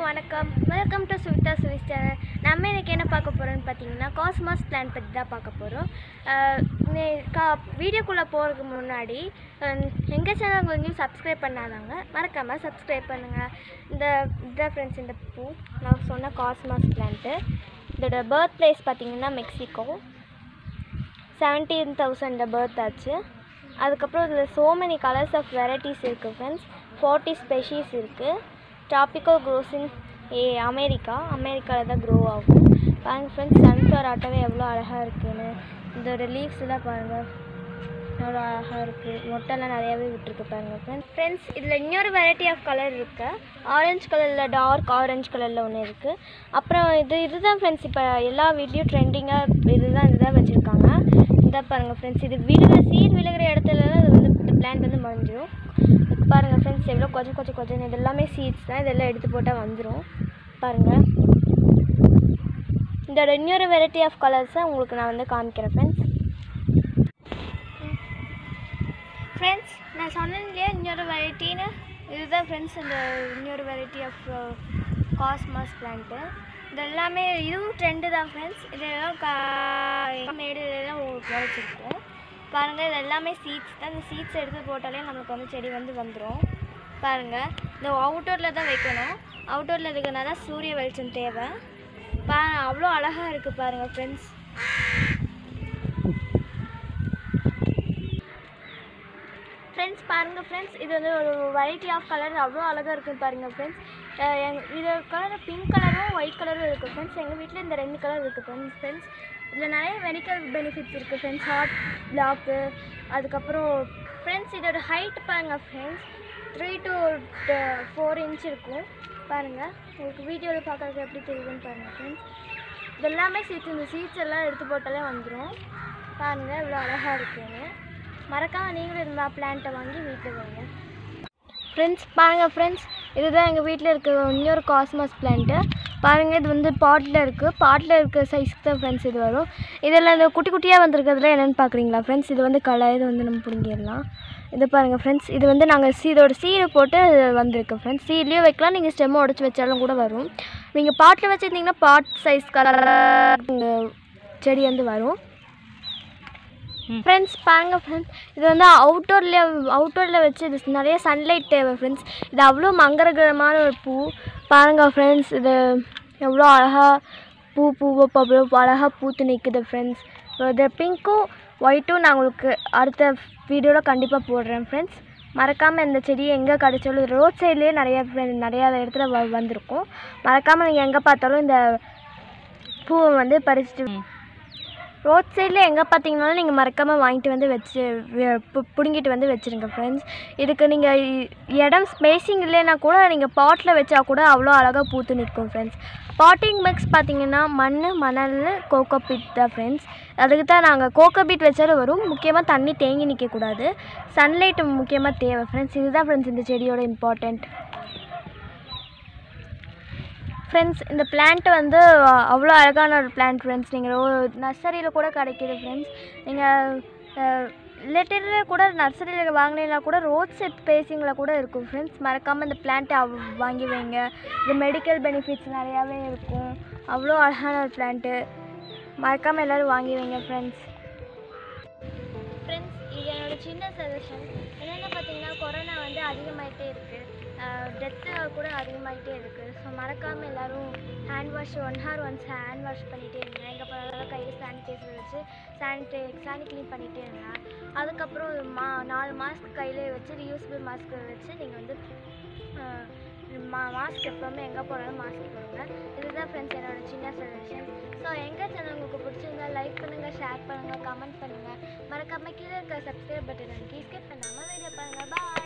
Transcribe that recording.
வணக்கம். Welcome to Suvitha சுவிஸ் channel. நம்ம இன்றைக்கி என்ன பார்க்க போகிறோன்னு பார்த்தீங்கன்னா காஸ்மாஸ் பிளான் பற்றி தான் பார்க்க போகிறோம். வீடியோக்குள்ளே போகிறதுக்கு முன்னாடி எங்கள் சேனல் கொஞ்சம் சப்ஸ்கிரைப் பண்ணாதாங்க, மறக்காமல் சப்ஸ்கிரைப் பண்ணுங்கள். இதான் ஃப்ரெண்ட்ஸ் இந்த பூ நான் சொன்ன காஸ்மாஸ் பிளான்ட்டு. இதோட பர்த் பிளேஸ் பார்த்திங்கன்னா மெக்சிகோ. 17,000 பர்த் ஆச்சு. அதுக்கப்புறம் இதில் so many colours of varieties இருக்குது ஃப்ரெண்ட்ஸ். 40 ஸ்பெஷீஸ் இருக்குது. டாபிக்கல் க்ரோஸ் இன் அமெரிக்காவில் தான் க்ரோ ஆகும். பாருங்கள் ஃப்ரெண்ட்ஸ், சன்ஃப்ளவர் ஆட்டவே எவ்வளோ அழகாக இருக்குதுன்னு. இதோட லீவ்ஸ் எல்லாம் பாருங்கள் எவ்வளோ அழகாக இருக்குது. மொட்டெல்லாம் நிறையாவே விட்டுருக்கு பாருங்கள் ஃப்ரெண்ட்ஸ். இதில் இன்னொரு வெரைட்டி ஆஃப் கலர் இருக்குது. ஆரஞ்சு கலரில், டார்க் ஆரஞ்சு கலரில் ஒன்று இருக்குது. அப்புறம் இதுதான் ஃப்ரெண்ட்ஸ் இப்போ எல்லா வீட்லேயும் ட்ரெண்டிங்காக இதுதான் வச்சுருக்காங்க. இதான் பாருங்கள் ஃப்ரெண்ட்ஸ், இது சீர் விழுகிற இடத்துலலாம் இது இந்த பிளான்ட் மறைஞ்சிடும். பாருங்கள் ஃப்ரெண்ட்ஸ், எவ்வளோ கொஞ்சம் இது எல்லாமே சீட்ஸ் தான். இதெல்லாம் எடுத்து போட்டால் வந்துடும். பாருங்கள், இதோட இன்னொரு வெரைட்டி ஆஃப் கலர்ஸை உங்களுக்கு நான் காமிக்கிறேன் ஃப்ரெண்ட்ஸ். நான் சொன்னேன் இல்லையா இன்னொரு வெரைட்டின்னு, இதுதான் ஃப்ரெண்ட்ஸ் இந்த இன்னொரு வெரைட்டி ஆஃப் காஸ்மாஸ் பிளான்ட்டு. இது எல்லாமே இதுவும் ட்ரெண்டு தான் ஃப்ரெண்ட்ஸ். இதெல்லாம் மேடு இதெல்லாம் வச்சுருக்கோம். பாருங்கள், இது எல்லாமே சீட்ஸ் தான். இந்த சீட்ஸ் எடுத்து போட்டாலே நம்மளுக்கு செடி வந்துடும். பாருங்கள், இந்த அவுட்டோரில் தான் வைக்கணும். அவுட்டோரில் இருக்குன்னா தான் சூரிய வெளிச்சம் தேவை. அவ்வளோ அழகாக இருக்குது பாருங்கள் ஃப்ரெண்ட்ஸ். பாருங்கள் ஃப்ரெண்ட்ஸ், இது ஒரு வெரைட்டி ஆஃப் கலர் அவ்வளோ அழகாக இருக்குது பாருங்கள் ஃப்ரெண்ட்ஸ். இது கலர் பிங்க் கலரும் ஒயிட் கலரும் இருக்குது ஃப்ரெண்ட்ஸ். எங்கள் வீட்டில் இந்த 2 கலர் இருக்குது ஃப்ரெண்ட்ஸ். இதில் நிறைய மெடிக்கல் பெனிஃபிட்ஸ் இருக்குது ஃப்ரெண்ட்ஸ். Heart block. அதுக்கப்புறம் ஃப்ரெண்ட்ஸ் இதோட ஹைட் பாருங்கள் ஃப்ரெண்ட்ஸ், 3 to 4 inch இருக்கும். பாருங்கள், உங்களுக்கு வீடியோவில் பார்க்குறதுக்கு எப்படி தெரியுதுன்னு பாருங்கள் ஃப்ரெண்ட்ஸ். இதெல்லாமே சீட்ஸ், இந்த சீட்ஸ் எல்லாம் எடுத்து போட்டாலே வந்துடும். பாருங்கள் இவ்வளோ அழகாக இருக்குன்னு. மறக்காமல் நீங்களும் இந்த பிளான்ட்டை வாங்கி வீட்டில் வைங்க ஃப்ரெண்ட்ஸ். பாருங்கள் ஃப்ரெண்ட்ஸ், இதுதான் எங்கள் வீட்டில் இருக்க இன்னொரு காஸ்மாஸ் பிளான்ட்டு. பாருங்கள், இது பாட்டில் இருக்குது. பாட்டில் இருக்கிற சைஸ்க்கு தான் ஃப்ரெண்ட்ஸ் இது வரும். இதில் இந்த குட்டி குட்டியாக வந்துருக்கிறதுல என்னென்னு பார்க்குறீங்களா ஃப்ரெண்ட்ஸ், இது களை. இது நம்ம பிடிங்கிடலாம். இது பாருங்கள் ஃப்ரெண்ட்ஸ், இது நாங்கள் இதோட சீடு போட்டு வந்திருக்கு ஃப்ரெண்ட்ஸ். சீட்லேயும் வைக்கலாம், நீங்கள் ஸ்டெம்மை உடச்சி வச்சாலும் கூட வரும். நீங்கள் பாட்டில் வச்சுருந்தீங்கன்னா பாட் சைஸ் கலர் செடி வரும் ஃப்ரெண்ட்ஸ். பாருங்கள் ஃப்ரெண்ட்ஸ், இது அவுட்டோரில் வச்சு இது நிறைய சன்லைட் தேவை ஃப்ரெண்ட்ஸ். இது அவ்வளோ மங்களகரமான ஒரு பூ. பாருங்கள் ஃப்ரெண்ட்ஸ், இது எவ்வளோ அழகாக அவ்வளோ அழகாக பூத்து நிற்குது ஃப்ரெண்ட்ஸ். இது பிங்க்கும் ஒயிட்டும் நான் உங்களுக்கு அடுத்த வீடியோவில் கண்டிப்பாக போடுறேன் ஃப்ரெண்ட்ஸ். மறக்காமல் இந்த செடியை எங்கே கிடைச்சாலும் ரோட் சைட்லேயே நிறையா இடத்துல வந்திருக்கும். மறக்காமல் நீங்கள் எங்கே பார்த்தாலும் இந்த பூவை பறிச்சுட்டு ரோட் சைடில் எங்கே பார்த்தீங்கனாலும் நீங்கள் மறக்காமல் வாங்கிட்டு வச்சு பிடுங்கிட்டு வச்சுருங்க ஃப்ரெண்ட்ஸ். இதுக்கு நீங்கள் இடம் ஸ்பேஸிங் இல்லைன்னா கூட நீங்கள் பாட்டில் வச்சா கூட அவ்வளோ அழகாக பூத்து நிற்கும் ஃப்ரெண்ட்ஸ். பாட்டிங் மிக்ஸ் பார்த்திங்கன்னா மணல் கோகோபீட் தான் ஃப்ரெண்ட்ஸ். அதுக்கு தான் நாங்கள் கோகோபீட் வச்சாலும் வரும். முக்கியமாக தண்ணி தேங்கி நிற்கக்கூடாது, சன்லைட் முக்கியமாக தேவை ஃப்ரெண்ட்ஸ். இதுதான் ஃப்ரெண்ட்ஸ் இந்த செடியோட இம்பார்ட்டண்ட் ஃப்ரெண்ட்ஸ். இந்த பிளான்ட்டு அவ்வளோ அழகான ஒரு பிளான்ட் ஃப்ரெண்ட்ஸ். நீங்கள் நர்சரியில் கூட கிடைக்கிது ஃப்ரெண்ட்ஸ். நீங்கள் லிட்டரில் கூட நர்சரியில் வாங்கினீங்கன்னா கூட ரோட் சைட் ஸ்பேஸிங்கில் கூட இருக்கும் ஃப்ரெண்ட்ஸ். மறக்காமல் இந்த பிளான்ட்டை வாங்கி வைங்க. இது மெடிக்கல் பெனிஃபிட்ஸ் நிறையாவே இருக்கும். அவ்வளோ அழகான ஒரு பிளான்ட்டு. மறக்காமல் எல்லோரும் வாங்கி வைங்க ஃப்ரெண்ட்ஸ். இது என்னோட சின்ன சஜஷன். என்னென்ன பார்த்தீங்கன்னா, கொரோனா அதிகமாகிட்டே இருக்குது, டெத்து கூட அதிகமாகிட்டே இருக்குது. ஸோ மறக்காமல் எல்லோரும் hand wash 1 hour once hand wash பண்ணிகிட்டே இருங்க. எங்கே போனாலும் கையில் சானிடைசர் வச்சு சானி க்ளீன் பண்ணிகிட்டே இருங்க. அதுக்கப்புறம் 4 மாஸ்க் கையிலே வச்சு ரீயூசபிள் மாஸ்க் வச்சு நீங்கள் மாஸ்க் எப்போவுமே எங்கே போனாலும் மாஸ்க் போடுங்க. இதுதான் ஃப்ரெண்ட்ஸ் என்னோட சின்ன சஜஷன். ஸோ எங்கள் சேனல் உங்களுக்கு பிடிச்சிருந்தா லைக் பண்ணுங்கள், ஷேர் பண்ணுங்கள், கமெண்ட் பண்ணுங்கள். மறக்காமல் கீழே இருக்க சப்ஸ்கிரைப் பட்டன் ஸ்கிப் பண்ணாமல் வீடியோ பாருங்கள். பாய்.